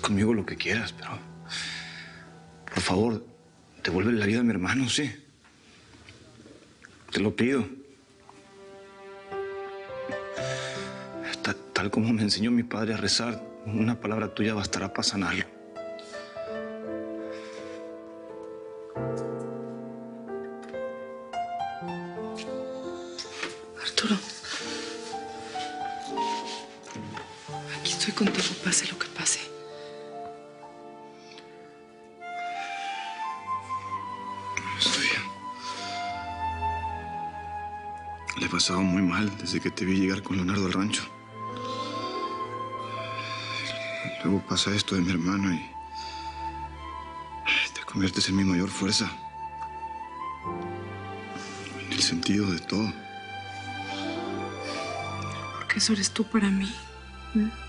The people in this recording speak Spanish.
conmigo lo que quieras, pero... Por favor, devuelve la vida a mi hermano, sí. Te lo pido. Tal como me enseñó mi padre a rezar, una palabra tuya bastará para sanarlo. Arturo, aquí estoy contigo, pase lo que pase. Estoy bien. Le he pasado muy mal desde que te vi llegar con Leonardo al rancho. Luego pasa esto de mi hermano y te conviertes en mi mayor fuerza. En el sentido de todo. Porque eso eres tú para mí. ¿Mm?